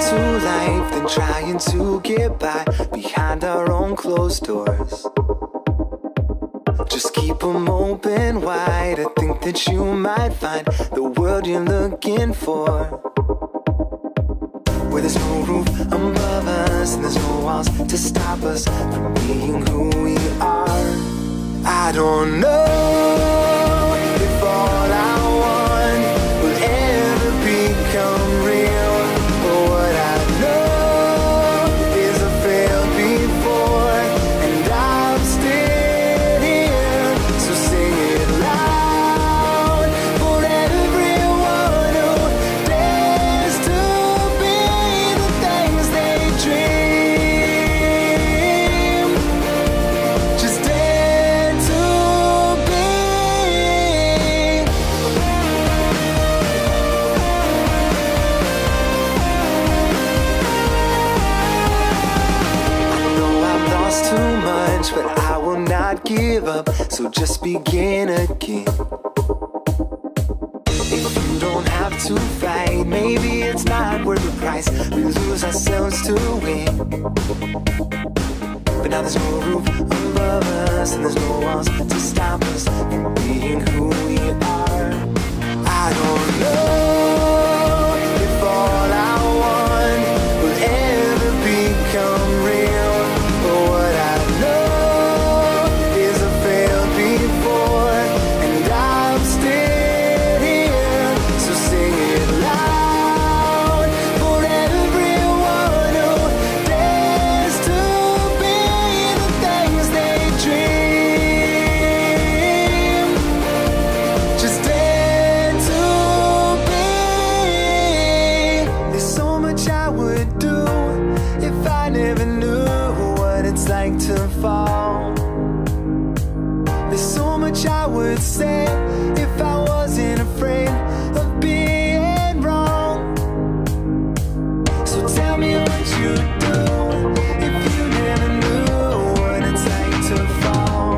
to life than trying to get by behind our own closed doors. Just keep them open wide. I think that you might find the world you're looking for, where there's no roof above us and there's no walls to stop us from being who we are. I don't know if all I want will ever become real, but what I know is I failed before and I'm still here. So sing it loud for everyone who dares to be the things they dream. Just dare to be. I know I've lost too much, but I will not give up, so just begin again. If you don't have to fight, maybe it's not worth the price. We lose ourselves to win. But now there's no roof above us and there's no walls to stop us from being who we are. I don't know if all I want will ever become real, but what I know is I failed before and I'm still here. So sing it loud for everyone who dares to be the things they dream. Just dare to be. There's so much I would do if I never knew what it's like to fall. There's so much I would say if I wasn't afraid of being wrong. So tell me what you'd do if you never knew what it's like to fall.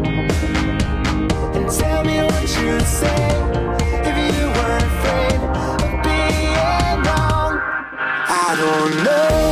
And tell me what you'd say if you weren't afraid of being wrong. I don't know